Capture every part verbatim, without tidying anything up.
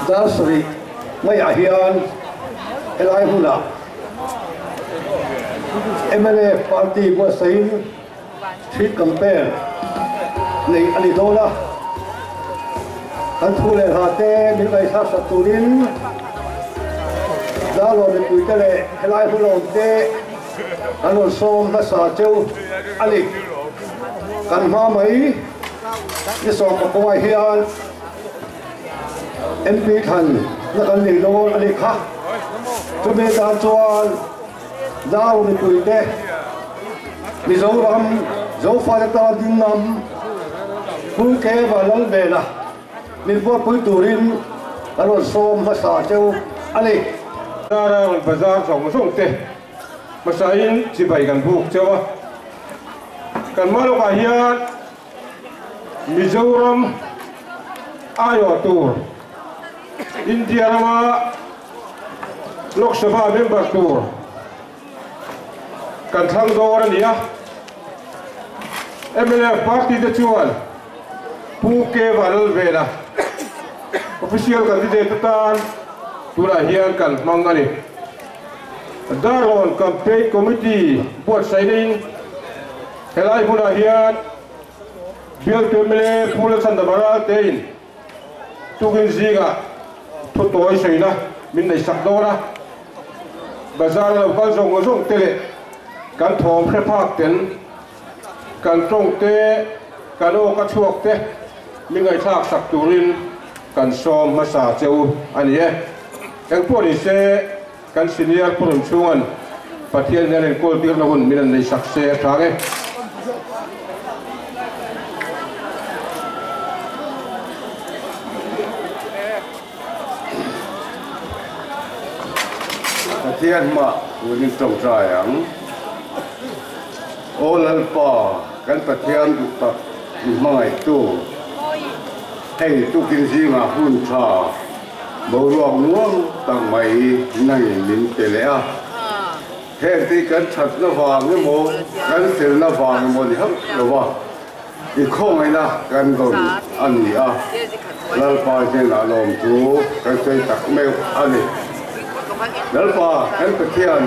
Dasri ngay ahian helai huna M L A party của Sain street campaign này anh đi đâu là anh thu lên hạt tê những ngày sát sát turin đã rồi được quý cái này helai huna tê anh còn xôm đã xả châu anh đi cần hoa mấy cái xóm của cô ai hiền em bị thần nó cần lì lô anh đi khác cho nên ta cho giao được quý tê vì dấu lắm dấu pha ta đi nằm quý kế và lẫn về là mình vô quý tù rin anh còn xôm đã xả châu anh đi ra ra và ra sống sống tê mà sai chỉ bảy gần buộc châu kan malo ka hian Mizoram ayo tur India rama Lok Sabha member tur kan thang do ra nia M L A party de chuan pu ke valal vela official candidate tan tura hian kan mangani daron campaign committee board signing helai huna hian bial temle pula sandabara tein tugin ziga thotoi seina min nei sakdora bazar la kal zong zong tele kan thom phre phak ten kan tong te kan o ka chuak te mi ngai thak sak turin kan som masa cheu ani e eng pori se kan senior purum chungan pathian nen kol tir na hun min nei sak se thage thiên mà uống trồng trài ấm ô lần bò cái bát thiên tụ tập mày tu hay tu kinh gì mà hun trà bầu ruộng nuông tầng mày này mình kể lẽ thế thì cái thật nó vàng cái mồ cái tiền nó vàng cái mồ thì hấp rồi vào thì không ai na cái đồ ăn gì à lần bò trên là lồng chú cái chơi tắc mèo ăn đi lần ba cái bát thiên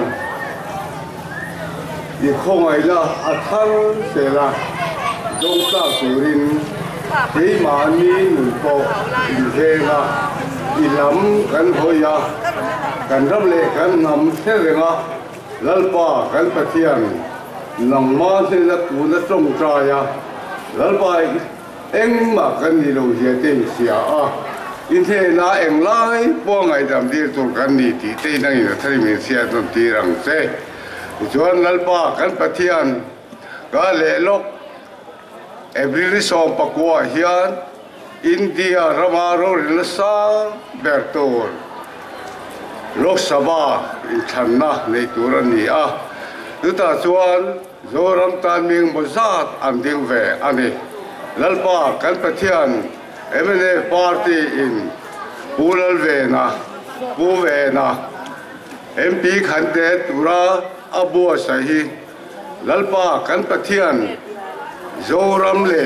thì không ai là à thằng sẽ là đông sa suy rin thế mà mi mình bộ thì thế là thì lắm cái thôi à cái rất lệ cái nằm thế rồi à lần ba cái bát thiên nằm mà thế là cũng là trồng trái à lần ba em mà cái gì đâu giờ tiền xia à in thế là em lại bao ngày làm đi tụi cái gì thì thế này là thấy mình xia tụi tí rằng thế chuan lalpa kan pathian ka le lok every so pakwa hian India ramaro rilsa bertor Lok Sabha in thanna nei turani a tuta chuan zoram tan ming bozat an ding ve ani lalpa kan pathian M L A party in pulal ve na pu ve na M P khante tura abu sahi lalpa kan pathian zoram le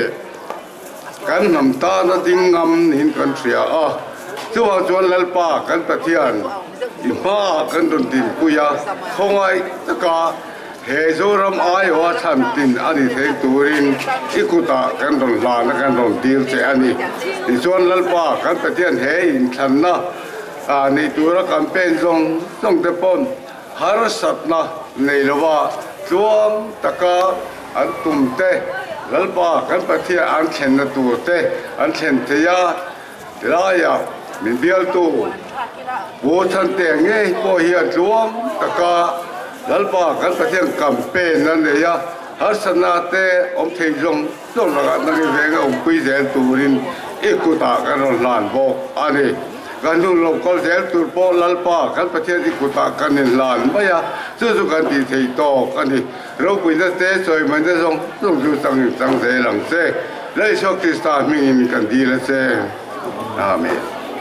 kan namta na dingam hin kan tria a chuwa chuan lalpa kan pathian impa kan don tin puya khongai taka he zoram ai wa tham tin ani thei turin ikuta kan don la na kan don dir che ani ti chuan lalpa kan pathian he in thanna a nei tura campaign zong zong te pon har satna nei lova chuam taka an tumte lalpa kan pathia an thlen na tur te an thlen te ya laya min bial tu wo than te nge po hian chuam taka lalpa kan pathia campaign nan le ya har sana te om thei zong zong la na ge venga om pui zel turin ikuta kan lan bo ani ganun local zel tur po lalpa kan pathian ikuta kanin lan maya chu chu kan ti thei to kani ro pui na te choi man de zong zong chu sang sang se lang se lai sok ti sta mi in kan di la se amen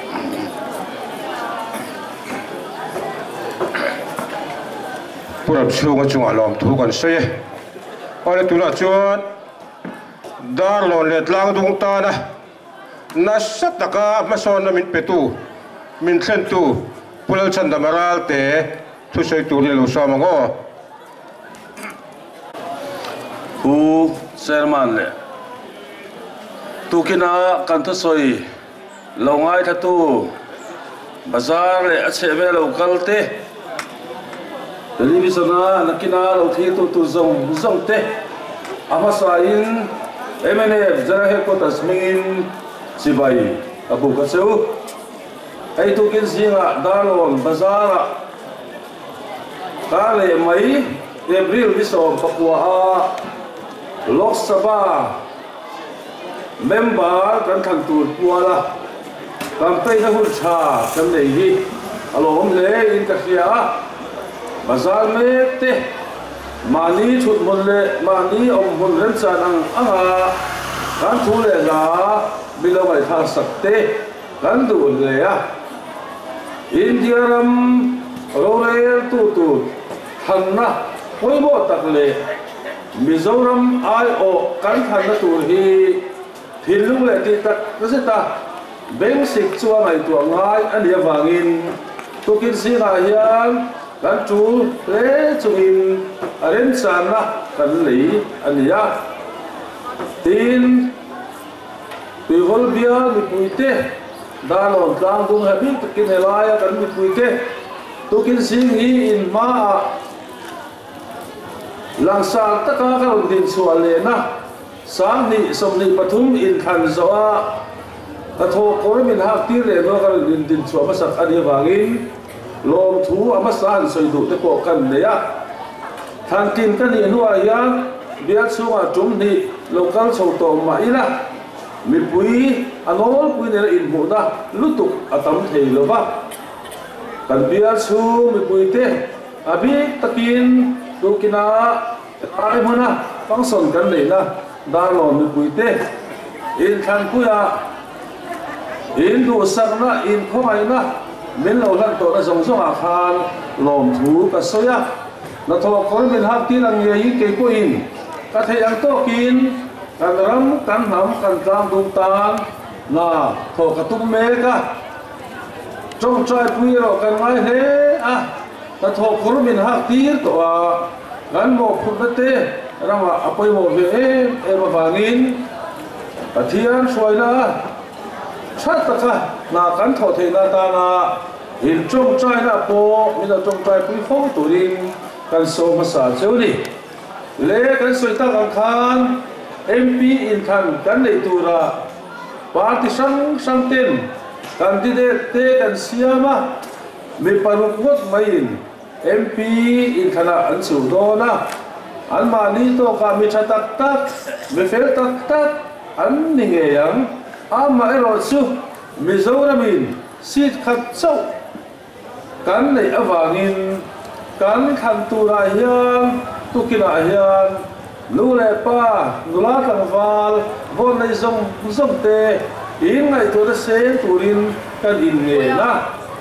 purap chunga chunga lom thu kan se ore tula chuan dar lon let lang dung ta na na sat taka mason na min petu min tren tu pulal chanda maral te thu soi tu ni lo so mango u chairman le tu kina kan thu soi lo ngai tha tu bazar le a che ve local te television na nakina lo thi tu tu zong zong te ama sa in M N F zara he ko tasmingin sibai abu ka seu ai tu kin singa dalon bazara kale mai April viso pakwa a Lok Sabha member kan thang tu puala kan pai na hun cha kan nei hi alom le in ka khia bazar me te mani chut mun le mani om mun ren cha nang anga kan thu le la bilo mai tha sak te kan du le ya India ram rore tu tu than na hoi bo tak le Mizoram ai o kan than na tur hi thilung le ti tak rasita beng sik chua mai tu ngai ani awangin tukin si na hian kan chu le chungin aren chan na kan lei ania tin tuivol bia mi puite dalon tlang dung habi takin helaya kan mi puite tukin sing hi in ma langsang taka kalon din suale na sang ni somni pathum in khan zawa atho kor min hak tir le no kalon din din suwa masak ani wangin lom thu amasan soidu te ko kan ne ya than tin kan ni nuwa yan bia chunga tum ni local chho to ma ila mi pui anol pui ne in mu na lutuk atam thei lova kan bia chu mi pui te abi takin tukina ai mona function kan nei na dalon mi pui te in khan puya in du sakna in khomai na min lo lan to na zong zong a khan lom thu ka soya na tho kor min hak ti lang ye ke ko in ka the yang to kin kan ram kan nam kan tlam dung tan na tho ka tum me ka trong choi pui ro kan mai he a na tho kor min hak ti to a gan mo phut te rama apoi mo ve e ma wangin pathian soina chat taka na kan tho the na ta na in trong trai na po mi na trong trai pui phong tu rin kan so ma sa cheu ni le kan soi ta kan khan M P in khan kan nei tu ra party sang sang ten candidate te kan siama mi paruk ngot mai in M P in khana an chu do na an ma ni to ka mi cha tak tak mi fel tak tak an ni nge yang ama ero chu Mizoramin sit khat chau kan nei awangin kan khan tu ra hian tukina hian nu le pa nula tangwal von nei zong zong te in ngai to da sen turin kan in nge na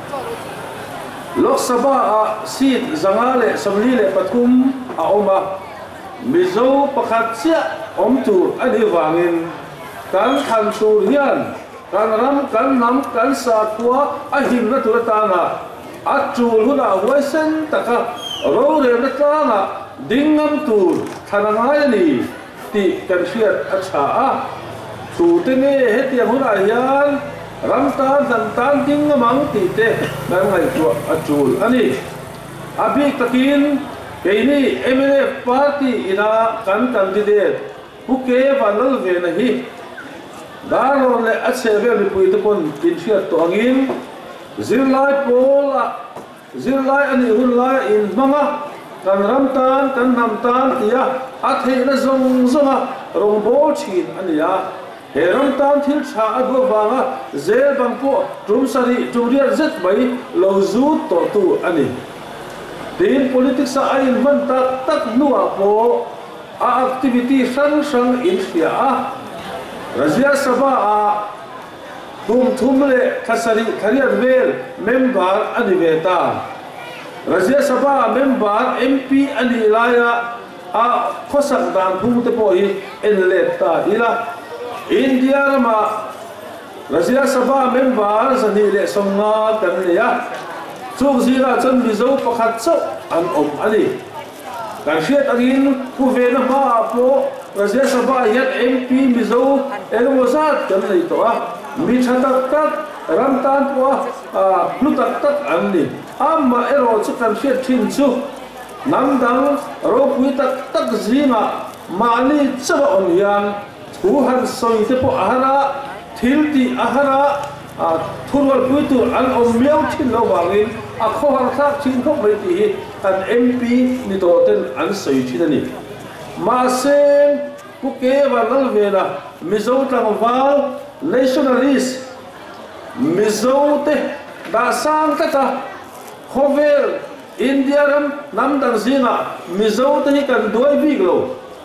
Lok Sabha a sit zanga le samli le pathum a oma mizo pakhat sia om tur ani wangin kan khan tur hian kan ram kan nam kan sa tua a him na tur ta na a chul huna waisen taka ro re na ta na dingam tur thanangai ni ti kan fiat a cha a tu te ne he ti huna hian ram tan tan tan dingamang ti te kan ngai tu a chul ani abi takin keini M N F party ina kan candidate puke vanal ve na hi daron le acheve mi pui te kon in fiat to angin zirlai pola zirlai ani hunlai in manga kan ramtan kan namtan tia athe na zong zonga rongbo chin ania he ramtan thil cha adu wanga zel bangpo tumsari tumrial zet bai lozu to tu ani tin politics a in man tak tak nuwa po a activity sang sang in fia Rajya Sabha a tum thum le khasari khariat vel member ani veta Rajya Sabha member M P ani laya a khosak dan phung te po hi en le ta ila India ma Razia Sabha member sani le songa kan le ya chung zira chan mizo pakhat chau an om ani kan hriat angin ku ve na ma po Razia Sabha yat M P mizo elmozat kan le to a mi thatak tak ram tan po a plutak tak an ni amma ero chu kan hriat thin chu nam dang ro pui tak tak zinga mani chawa on yang thu han soi te po ahara thil ti ahara thunwal pui tu an om miau thin lo wangin a kho har thak thin khop mai ti kan M P ni to ten an soi thin ani ma sen ku ke wanal vela mizo tang wal nationalist mizo te da sang ta ta khovel India ram nam dang zinga mizo te kan doi big lo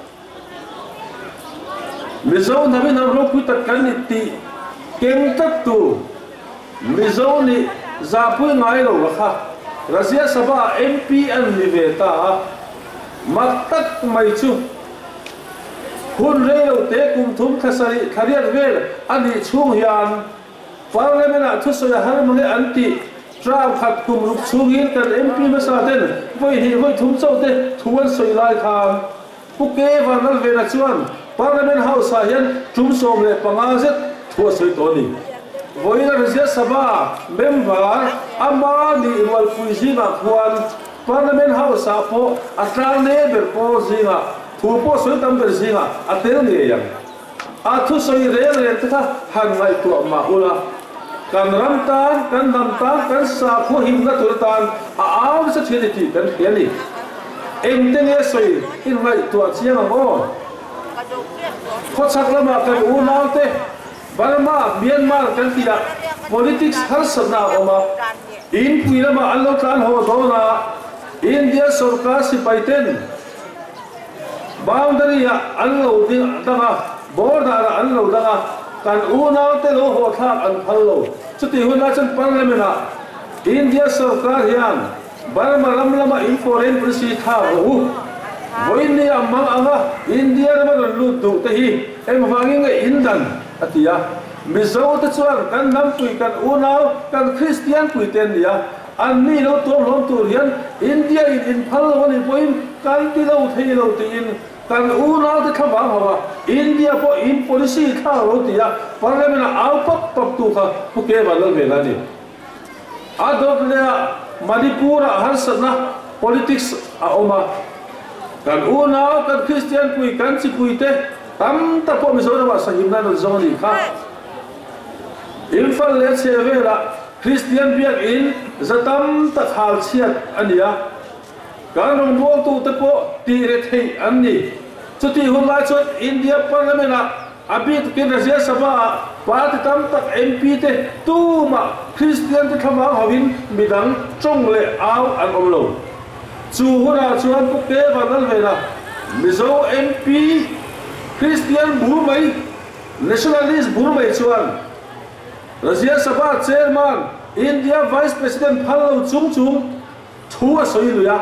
mizo nabi nam ro ku tak kan ni ti keng tak tu mizo ni zapui ngai lo kha Razia Sabha M P an ni ve ta mak tak mai chu hun re lo te kum thum khasari khariat vel ani chung hian parliament a thu so ya har mange anti trao khat kum rup chungin kan M P ma sa den voi hi voi thum chau te thuan soi lai kham pu ke vanal ve na chuan parliament house a hian tum som le panga zet thua soi to ni voi na Razia Sabha member ama ni wal puisi ma khuan parliament house a po atlang ne ber po zinga thu po soi tam ber zinga atel ni yang a thu soi re re ta han ngai tu ma ula kan ram tan kan nam tan kan sa khu him na tur tan a aw sa thili ti kan hiani em te ne soi in ngai tu a chiang mo kho chak lama kan u naw te Burma Myanmar kan tia politics har sana oma in pui lama allo tan ho do na India sarkar si paiten boundary ya allo ding danga border allo danga kan unaw te lo ho thak an phallo chuti huna chan parliament a India sarkar hian Burma lam lama in foreign policy tha ro voini amang anga India ram lu du te hi em wangin indan atia mizo te chuan kan nam pui kan unaw kan Christian pui ten dia an ni lo to lom tu hian India in in phallo ni poin kan ti lo thei lo ti in kan unaw te thaba hawa India po in policy tha ro tia parliament a au pap pap tu kha pu ke balal vela ni adok le Manipur a har sana politics a oma kan unaw kan Christian pui kan si pui te tam ta po mizo na sa himna no zoni kha infal le che vela Christian biak in zatam ta khal chiat ania kan rong bo tu te po ti re thei anni chuti hulai chot India parliament a abit kin Razia Sabha pat tam tak M P te tu ma Christian te thama hawin midang chong le aw an om lo chu huna chuan pu ke vanal vela mizo M P Christian Burmai nationalist Burmai chuan Razia Sabha chairman India vice president phallo chung chung thua soi luya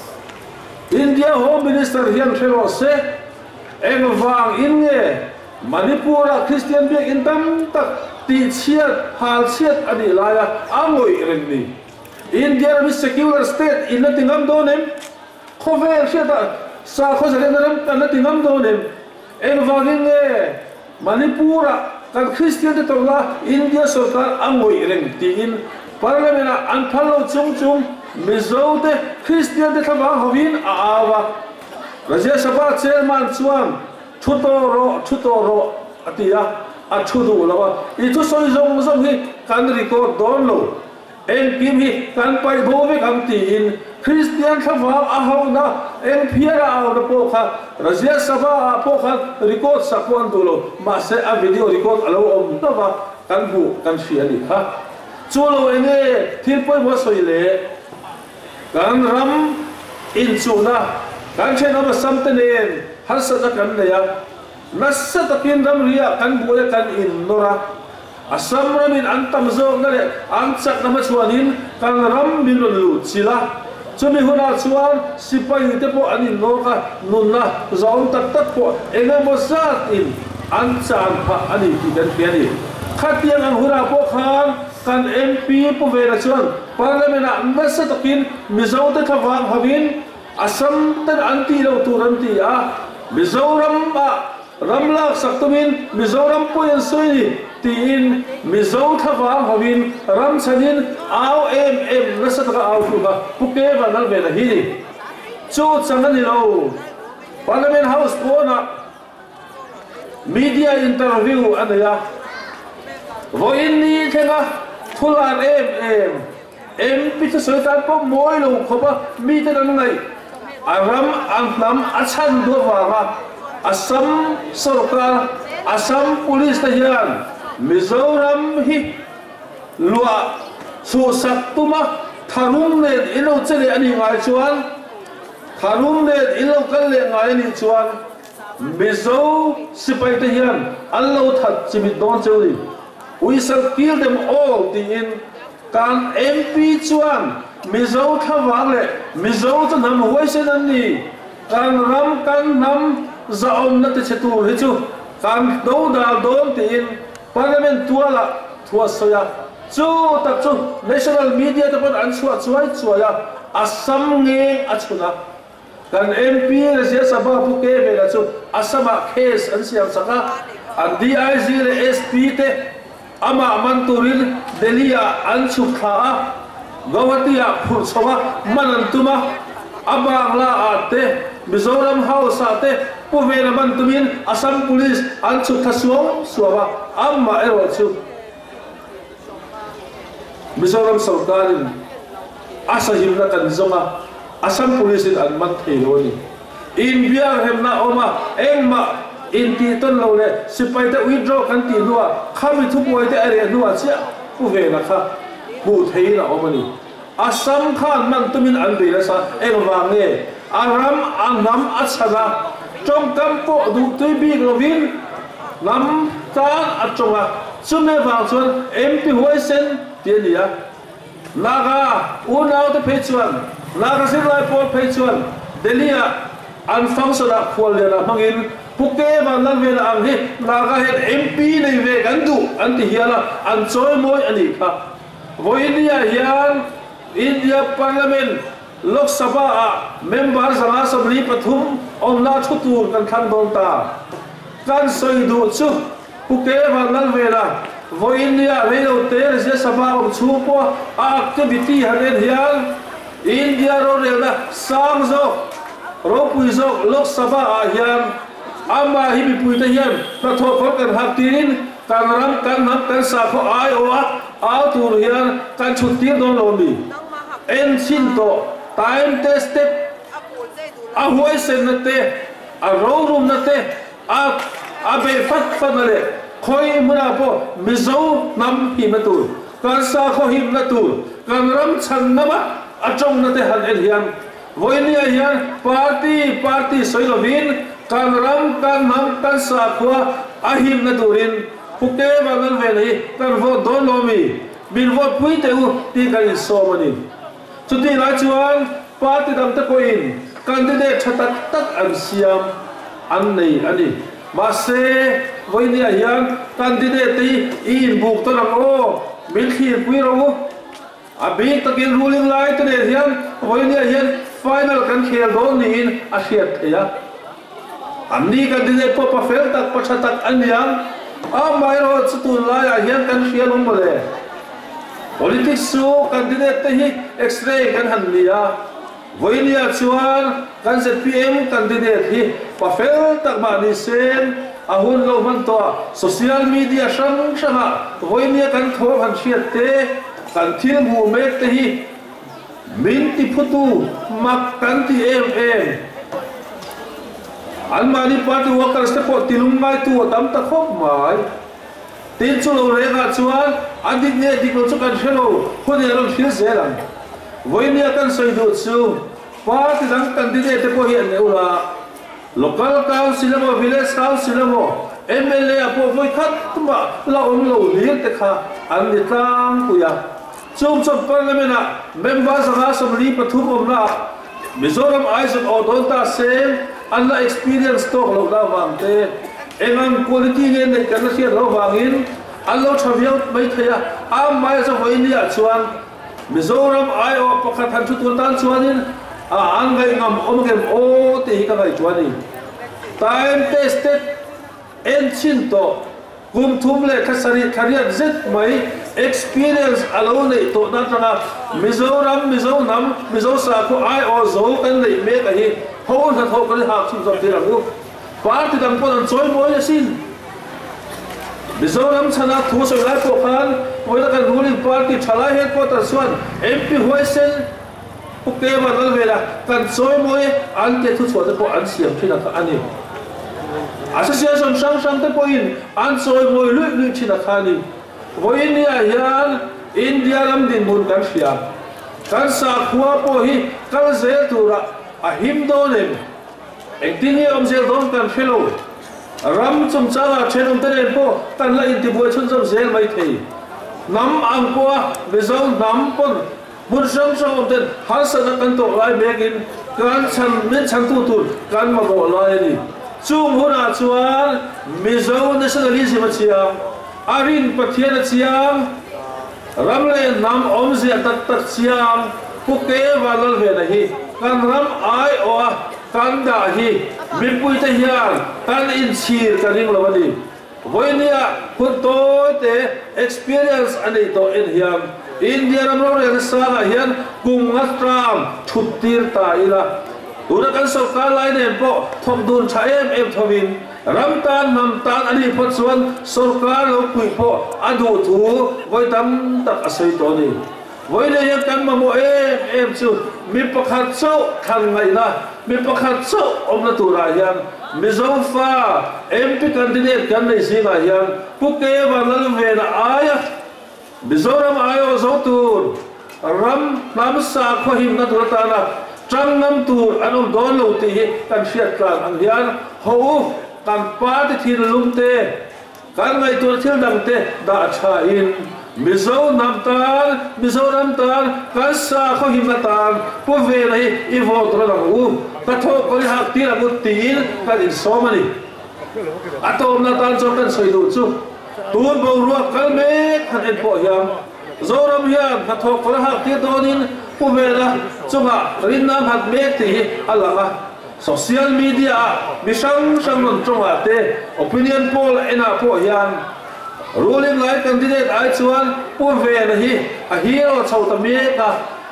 India home minister hian thelo se eng wang in nge Manipur a Christian biak in tam tak ti chiat hal chiat ani laya angoi ren ni India is secular state in natingam donem khovel chiata sa kho salenam kan natingam donem eng wang in nge Manipur kan Christian te tola India sarkar angoi ren ti in parliament an phallo chung chung mizo te Christian te thaba hovin a awa Razia Sabha chairman chuan thutoro thutoro atia a thudu lawa I thu soi zong zong hi kan record don lo en kim hi kan pai bo ve kam ti in Christian thaba a hauna en phiara aw na po kha Razia Sabha po kha record sakwan du lo ma se a video record alo om ta ba kan bu kan fiani kha chulo enge thil poi mo soi le kan ram in chuna kan chena ma samtenen har sa kan le ya nassa takin ram ria kan bu le kan in nora asam ramin antam zo ngale anchak na ma chuanin kan ram min lu chila chumi huna chuan sipai te po anin no ka nunna zong tak tak po enge mo sat in anchan pha ani ti kan piani khát tiếng ang hura po khan kan M P po về là chuan parliament a message tokin mizo te thawang havin asam ten anti lo turan ti a mizoram a ramlak saktumin mizoram po yan soini tin mizo thawang havin ram chanin aw em em message ka aw tuga puke ba nal ve la hi chu changan ni lo parliament house po na media interview anaya voin ni thenga thulan em em em pita soitan po moi lo khoba mi te nan ngai aram anlam achan do wa asam sarkar asam police ta hian mizoram hi lua su saktuma tharum ne ilo chele ani ngai chuan tharum ne ilo kal le ngai ni chuan mizo sipai ta hian allo that chimit don cheli we shall kill them all the in kan M P chuan mizo thawang le mizo to nam hoi sen an ni kan ram kan nam zaom na te chetu hi chu kan do dal dom te in parliament tuala thua soya chu tak chu national media te pon an chua chuai chuaya asam nge achuna kan M P le sia sabah pu ke ve la chu asama case an siam saka an D I G le S P te ama manturin delia anchu kha gawatia phurchawa manantuma abangla ate mizoram house ate puvela mantumin asam police anchu thasuang suwa amma ero chu mizoram sarkarin asa himna kan zonga asam police an man theloni in biar hemna oma engma in ti ton lo le sipai te withdraw kan ti nuwa khami thu poi te are nuwa chia pu ve na kha bu thei na omani asam khan man tumin an be la sa eng wang ne aram anam achana trong kam po du tui bi lovin nam ta achonga chume wang chuan M P hoi sen ti nia naga unau te phechuan naga silai po phechuan delia an function a khol le na mangin puke ba lan ve la ang hi naga het M P nei ve kan du an ti hiala an choi moi ani kha voinia hian India parliament lok sabha a member sanga assembly pathum omna thutur kan khan don ta kan soi du chu puke ba lan ve la voinia ve lo te se sabha om chu po activity haren hian India ro re na sang zo ro pui zo lok sabha a hian amma hi bi pui ta hian na tho khol kan hak tin kan ram kan nam kan sa kho ai o a au tur hian kan chut tir don lo mi en sin to time tested a hoi sen na te a ro rum na te a a be fat fat na le khoi muna po mizo nam hi na tur kan sa kho him na tur kan ram chan na ba a chong na te han en hian voinia hian party party soilovin kan ram kan nam kan sa khwa ahim na turin puke bangan ve nei kan vo don lo mi bin vo pui te u ti kan so mani chuti la chuan party dam ta ko in candidate thatak tak an siam an nei ani ma se voinia hian candidate ti in buk to ram o min khir pui ro a bi takin ruling lai te ne hian voinia hian final kan khel don ni in a hiat theya amni kan dine po pa fel tak pachatak anyam a mai ro chutu la ya hian kan fial um le politics su candidate te hi x-ray kan han lia voinia chuan kan Z P M candidate hi pa fel tak ma ni sen a hun lo man to social media sang sanga voinia kan tho han hiat te kan thil mu mek te hi min ti phutu mak kan ti em em almani party workers te po tilum mai tu tam ta khop mai tin chu lo re ga chuan adik ne dik lo chu kan hello khone lo thil zelang voinia kan soi du chu party dang candidate te po hian ne ula local council mo village council mo M L A apo voi khat ma la om lo lir te kha an ni tang ku ya chum chum parliament a members of assembly pathum om na Mizoram Isaac Odonta same Allah experience to lo da wang te engan quality nge ne kan sia lo wangin allo thaviau mai thaya am mai sa hoinia chuan Mizoram ai o pakhat han chu tur tan chuanin a an gai ngam om gem o te hi ka gai chuani time tested en chin to kum thum le khasari khariat zet mai experience alone to na tanga Mizoram Mizoram Mizo sa ko ai o zo kan nei me ka hi ho na tho ka ha chu zo tira ku party dang pon choi moi sin Mizoram chana thu so lai ko khan moi ka ruling party thala he ko ta suan M P hoisen puke ma dal vela kan choi moi an ke thu chwa ko an siam thina ka ani association sang sang te poin an choi moi lui lui thina khani voin ya yan India lam din mun kan sia kan sa khua po hi kal ze tura a him do ne engtini om zel don kan fellow ram chum chawa chenom tere po kan la inti boi chun chum zel mai thei nam ang po bezo nam pon mun sang sang om ten har sa na kan to lai begin kan chan min chan tu tu kan ma go lai ni chung huna chuan mizo nationalism chiang arin pathian chiang ramle nam om zia tat tat chiang puke walal ve na hi kan ram ai o kan da hi mipui te hian kan in chir karing lawani voinia kun to te experience ani to in hiam India ram ro re sa hian kungatram thutir ta ila ura kan sarkar lai ne po thom dun cha em em thowin ramtan namtan ani phot suan sarkar lo pui po adu thu voi tam tak asai to ni voi le ya kan ma mo em em chu mi pakhat so khang ngai na mi pakhat so om na tura hian Mizo fa M P candidate kan nei si na hian puke wanal ve na aya Mizoram ayo zo tur ram nam sa kho him na tur ta na trăng năm tur anong don lo ti kan fiat kan ang hian ho kan pa ti thil lum te kan ngai tur thil dang te da cha in Mizo nam tan Mizoram tan kan sa kho him na tan po ve nei I vote ra dang u ta tho ko ri hak ti ra bu tin kan in so mani atom na tan so kan soi du chu tun bo ruak kal me kan en po hiam Zoram hian ta tho ko ri hak ti donin puvela chunga rinnam hat me ti alanga social media misang sangon chunga te opinion poll ena po hian ruling lai candidate ai chuan puvela hi a hero chauta me ka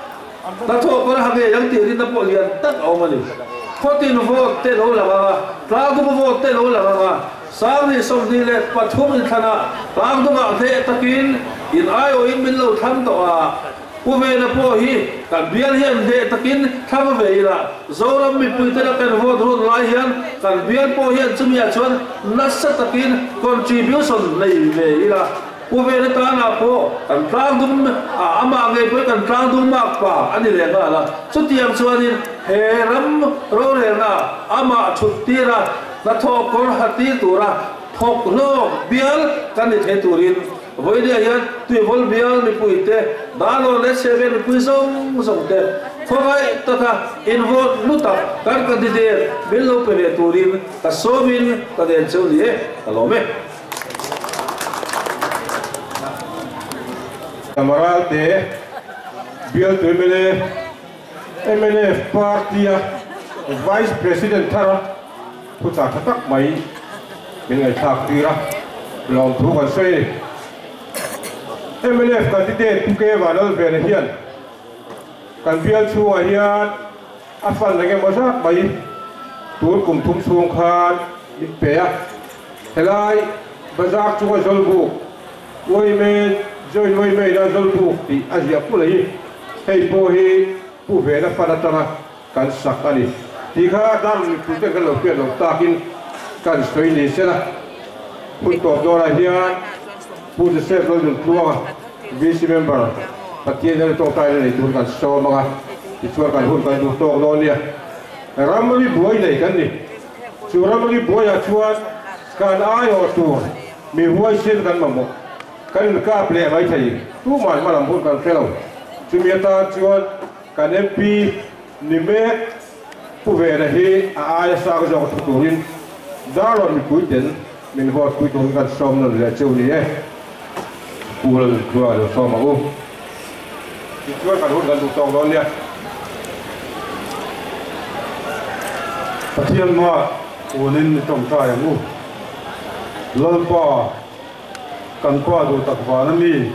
ta tho ko ha ge yang ti rin po lian tak awmani fourteen vote te lo langa tlang du vote te lo langa sangni somni le pathum in thana tlang du ma the takin in ai o in min lo tham to a Uvena po hi kan bial hian de takin thama veila zoram mi puite na kan vote ron lai hian kan bial po hian chumia chuan nasa takin contribution nei veila uvena ta na po kan tlang dum ama ngai po kan tlang dum mak pa ani le ga la chutiam chuanin heram ro re na ama thutira na thok kor hati tura thok lo bial kan ni the turin voi dia hian tui vol bial mi puite dalo le seven pui song song te fogai tata involve luta kan candidate billo pele turin ta somin ta den chuli e alome Amaral te bial tuimele M N F party vice president thara pucha tak mai min ngai thak tira long thu kan sei M N F candidate puke wanal ve hian kan bial chu a hian afal lenge mosak mai tur kum thum sung khan mit pe a helai bazar chu zolbu oi me join oi me da zolbu ti azia pulai hei po hi pu ve na para tanga kan sakani ti kha dam pu te kan lo pe lo takin kan soi ni sela pun to do la hian pu de se lo dun tuanga vice member patien na to tai nei tur kan so mga ti chuan kan hun kan du to lo nia ramli buai nei kan ni chu ramli buai a chuan kan ai o tu mi huai sin kan mamo kan ka ple mai thai tu mai ma lam hun kan felo chu mi ta chuan kan M P ni me pu ve na hi a ai sa ko jo tu turin daron mi puiten min hot pui tu kan som no le chu ni e pul dua do so mau itu kan hut gan tong don ya pathian ma unin tong ta yang u lalpa kan pa do takwana mi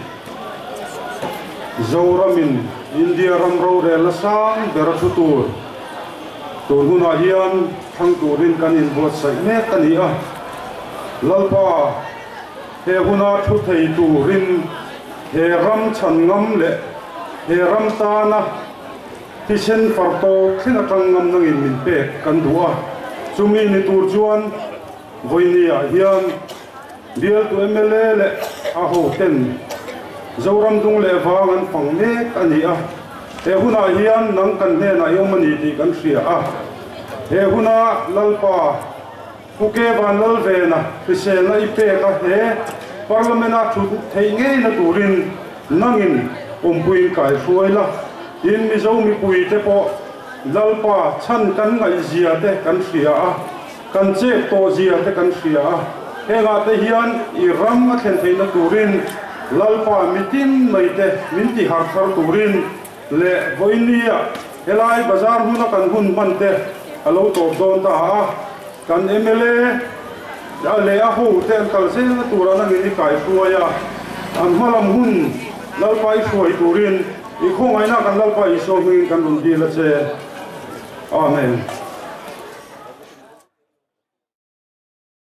zoramin India ram ro re la sang berasutur turguna hian thang turin kan in bot sai me kania lalpa he huna thu thei turin he ram chan ngam le he ram ta na ti sen farto thina tang ngam nang in min pe kan duwa chumi ni tur chuan voinia hian bial tu mla le a ho ten zoram dung le wangan phang me kania he huna hian nang kan ne na yomani ti kan ria a he huna lalpa puke ban lal ve na pisel na ipe ka he parliamenta thu thei nge na turin nangin ompuin kai suaila in mi zo mi pui te po lalpa chan kan ngai zia te kan ria a kan che to zia te kan ria a he nga te hian i ram a thlen thei na turin lalpa mitin mai te min ti har thar turin le voinia helai bazar huna kan hun man te alo to don ta a kan mla ya le a ho te kal se na turana ngi kai suaya an malam hun lalpai suai turin i khongai na kan lalpai so ngi kan dun di la che amen